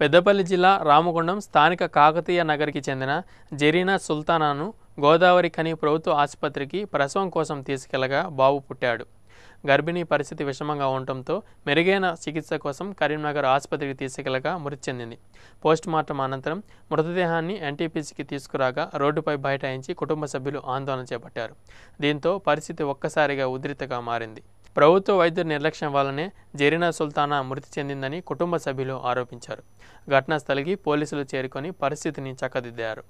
పెద్దపల్లి జిల్లా రామగుండం స్థానిక కాకతీయ నగర్కి చెందిన జరీనా సుల్తానాను గోదావరి ఖని ప్రభుత్వ ఆసుపత్రికి ప్రసవం కోసం తీసుకెళ్లగా బాబు పుట్టాడు. గర్భిణీ పరిస్థితి విషమంగా ఉండటంతో మెరుగైన చికిత్స కోసం కరీంనగర్ ఆసుపత్రికి తీసుకెళ్లగా మృతి చెందింది. పోస్టుమార్టం అనంతరం మృతదేహాన్ని ఎన్టీపీసీకి తీసుకురాగా రోడ్డుపై బైఠాయించి కుటుంబ సభ్యులు ఆందోళన చేపట్టారు. దీంతో పరిస్థితి ఒక్కసారిగా ఉద్రిక్తగా మారింది. ప్రభుత్వ వైద్యుల నిర్లక్ష్యం వల్లనే జరీనా సుల్తానా మృతి చెందిందని కుటుంబ సభ్యులు ఆరోపించారు. ఘటనా స్థలికి పోలీసులు చేరుకొని పరిస్థితిని చక్కదిద్దారు.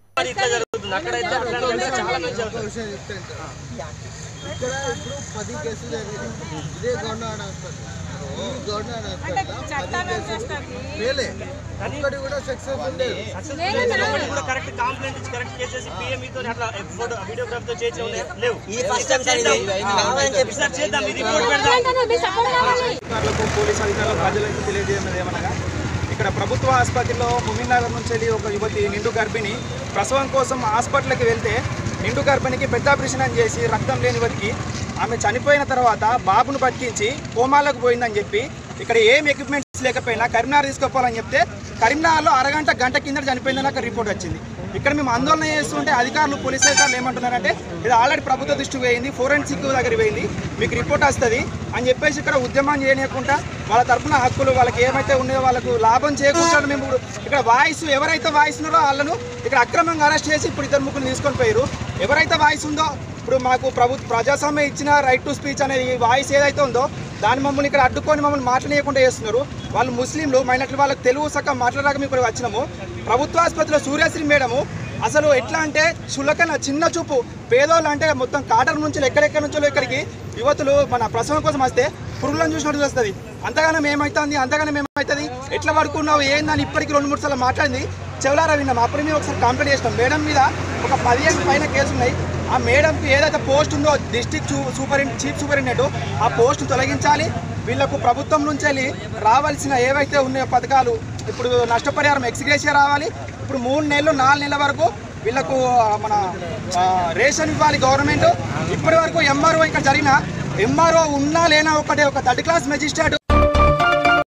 ఇక్కడ ప్రభుత్వ ఆసుపత్రిలో ముమినగర్ నుంచి ఒక యువతి నిండు గర్భిణి ప్రసవం కోసం హాస్పిటల్కి వెళ్తే నిండు గర్భిణికి పెద్ద ఆపరేషన్ అని చేసి రక్తం లేని యువతికి ఆమె చనిపోయిన తర్వాత బాబును బతికించి కోమాలకు పోయిందని చెప్పి ఇక్కడ ఏం ఎక్విప్మెంట్స్ లేకపోయినా కరీంనగర్ తీసుకుపోవాలని చెప్తే కరీంనగర్లో గంట కింద చనిపోయిందని అక్కడ రిపోర్ట్ వచ్చింది. ఇక్కడ మేము ఆందోళన చేస్తుంటే అధికారులు పోలీస్ అధికారులు ఏమంటున్నారంటే ఇది ఆల్రెడీ ప్రభుత్వ దృష్టికి పోయింది, ఫోరెన్సిక్ దగ్గర పోయింది, మీకు రిపోర్ట్ వస్తుంది అని చెప్పేసి ఇక్కడ ఉద్యమం చేయకుండా వాళ్ళ తరఫున హక్కులు వాళ్ళకి ఏమైతే ఉన్నాయో వాళ్ళకు లాభం చేయకుండా మేము ఇక్కడ ఎవరైతే వాయిస్ ఉన్నారో వాళ్ళను ఇక్కడ అక్రమంగా అరెస్ట్ చేసి ఇప్పుడు ఇద్దరు ముగ్గురు తీసుకొని పోయారు. ఎవరైతే వాయిస్ ఉందో ఇప్పుడు మాకు ప్రజాస్వామ్యం ఇచ్చిన రైట్ టు స్పీచ్ అనేది వాయిస్ ఏదైతే ఉందో దాన్ని మమ్మల్ని ఇక్కడ అడ్డుకొని మమ్మల్ని మాట్లాడకుండా చేస్తున్నారు. వాళ్ళు ముస్లింలు మైనార్టీలు వాళ్ళకి తెలుగు సగం మాట్లాడక మేము ఇక్కడ వచ్చినాము. ప్రభుత్వ ఆసుపత్రిలో సూర్యశ్రీ మేడము అసలు ఎట్లా అంటే చులకన చిన్న చూపు పేదోళ్ళు అంటే మొత్తం కాటర్ నుంచి ఎక్కడెక్కడి నుంచో ఇక్కడికి యువతులు మన ప్రసవం కోసం వస్తే పురుగులను చూసినట్టు వస్తుంది. అంతగానం ఏమవుతుంది ఎట్లా పడుకున్నావు ఏందని ఇప్పటికీ 2-3 సార్లు మాట్లాడింది చెవులారా విన్నాం. అప్పుడు మేము ఒకసారి కంప్లైంట్ చేసినాం. మేడం మీద ఒక 15 పైన కేసులు ఉన్నాయి. ఆ మేడంకి ఏదైతే పోస్ట్ ఉందో డిస్ట్రిక్ట్ చీఫ్ సూపరింటెండెంట్ ఆ పోస్ట్ను తొలగించాలి. వీళ్లకు ప్రభుత్వం నుంచి వెళ్ళి రావాల్సిన ఏవైతే ఉన్నాయో పథకాలు ఇప్పుడు నష్టపరిహారం ఎక్స్గ్రేషియా రావాలి. ఇప్పుడు 3 నెలలు 4 నెలల వరకు వీళ్లకు మన రేషన్ ఇవ్వాలి గవర్నమెంట్. ఇప్పటి వరకు ఎంఆర్ఓ ఇక్కడ జరిగిన ఎంఆర్ఓ ఉన్నా లేనా ఒకటే ఒక 3rd క్లాస్ మెజిస్ట్రేట్